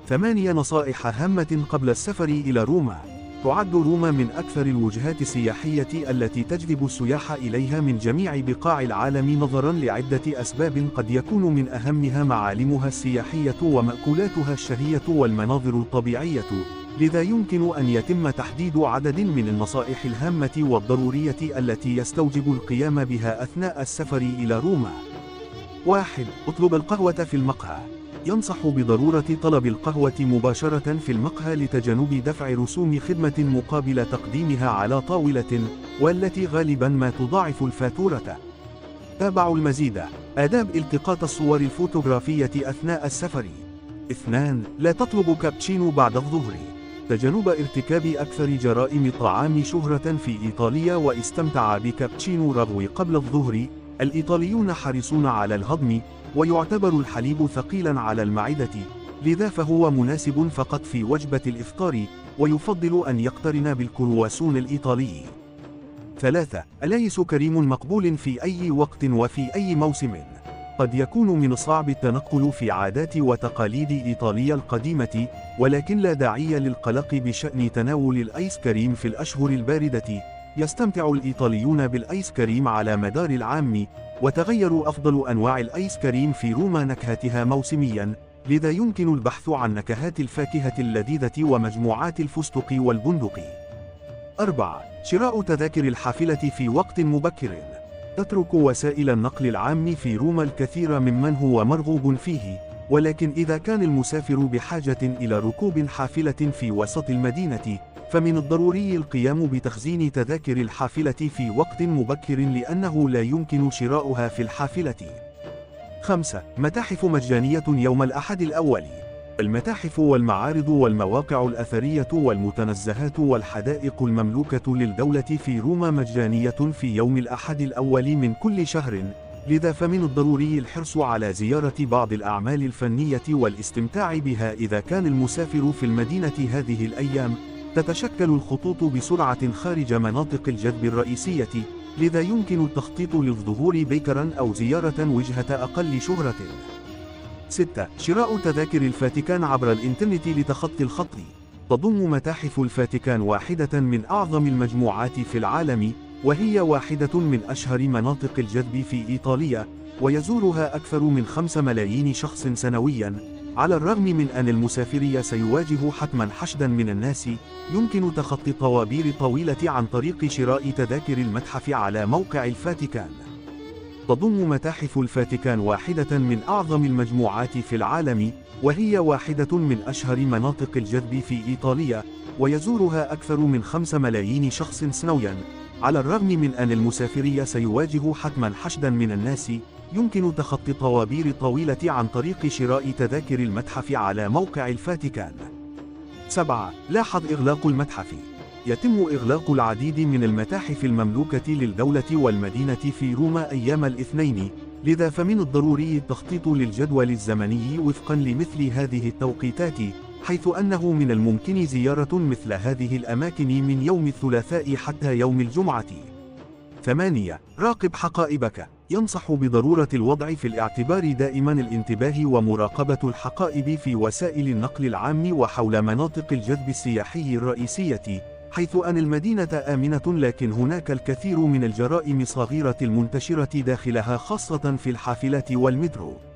8 نصائح هامة قبل السفر إلى روما. تعد روما من أكثر الوجهات السياحية التي تجذب السياح إليها من جميع بقاع العالم نظرا لعدة أسباب، قد يكون من أهمها معالمها السياحية ومأكولاتها الشهية والمناظر الطبيعية، لذا يمكن أن يتم تحديد عدد من النصائح الهامة والضرورية التي يستوجب القيام بها أثناء السفر إلى روما. 1. اطلب القهوة في المقهى. ينصح بضرورة طلب القهوة مباشرة في المقهى لتجنب دفع رسوم خدمة مقابل تقديمها على طاولة، والتي غالبا ما تضاعف الفاتورة. تابعوا المزيد. آداب التقاط الصور الفوتوغرافية أثناء السفر. 2. لا تطلب كابتشينو بعد الظهر. تجنب ارتكاب أكثر جرائم الطعام شهرة في إيطاليا واستمتع بكابتشينو رغو قبل الظهر. الإيطاليون حريصون على الهضم، ويعتبر الحليب ثقيلا على المعدة، لذا فهو مناسب فقط في وجبة الإفطار، ويفضل أن يقترن بالكرواسون الإيطالي. 3. الليس كريم مقبول في أي وقت وفي أي موسم. قد يكون من الصعب التنقل في عادات وتقاليد إيطاليا القديمة، ولكن لا داعي للقلق بشأن تناول الآيس كريم في الأشهر الباردة. يستمتع الإيطاليون بالآيس كريم على مدار العام، وتغير أفضل أنواع الآيس كريم في روما نكهتها موسميا، لذا يمكن البحث عن نكهات الفاكهة اللذيذة ومجموعات الفستق والبندق. 4. شراء تذاكر الحافلة في وقت مبكر. تترك وسائل النقل العام في روما الكثير ممن هو مرغوب فيه، ولكن إذا كان المسافر بحاجة إلى ركوب حافلة في وسط المدينة، فمن الضروري القيام بتخزين تذاكر الحافلة في وقت مبكر، لأنه لا يمكن شراؤها في الحافلة. 5. متاحف مجانية يوم الأحد الأول. المتاحف والمعارض والمواقع الأثرية والمتنزهات والحدائق المملوكة للدولة في روما مجانية في يوم الأحد الأول من كل شهر، لذا فمن الضروري الحرص على زيارة بعض الأعمال الفنية والاستمتاع بها إذا كان المسافر في المدينة هذه الأيام. تتشكل الخطوط بسرعة خارج مناطق الجذب الرئيسية، لذا يمكن التخطيط للظهور بكرا أو زيارة وجهة أقل شهرة. 6. شراء تذاكر الفاتيكان عبر الإنترنت لتخطي الخط. تضم متاحف الفاتيكان واحدة من أعظم المجموعات في العالم، وهي واحدة من أشهر مناطق الجذب في إيطاليا، ويزورها أكثر من 5 ملايين شخص سنويا. على الرغم من أن المسافر سيواجه حتما حشدا من الناس، يمكن تخطي طوابير طويلة عن طريق شراء تذاكر المتحف على موقع الفاتيكان. تضم متاحف الفاتيكان واحدة من أعظم المجموعات في العالم، وهي واحدة من أشهر مناطق الجذب في إيطاليا، ويزورها أكثر من 5 ملايين شخص سنويا. على الرغم من أن المسافر سيواجه حتما حشدا من الناس، يمكن تخطي طوابير طويلة عن طريق شراء تذاكر المتحف على موقع الفاتيكان. 7. لاحظ إغلاق المتحف. يتم إغلاق العديد من المتاحف المملوكة للدولة والمدينة في روما أيام الاثنين، لذا فمن الضروري التخطيط للجدول الزمني وفقا لمثل هذه التوقيتات، حيث أنه من الممكن زيارة مثل هذه الأماكن من يوم الثلاثاء حتى يوم الجمعة. 8. راقب حقائبك. ينصح بضرورة الوضع في الاعتبار دائما الانتباه ومراقبة الحقائب في وسائل النقل العام وحول مناطق الجذب السياحي الرئيسية، حيث أن المدينة آمنة، لكن هناك الكثير من الجرائم الصغيرة المنتشرة داخلها، خاصة في الحافلات والمترو.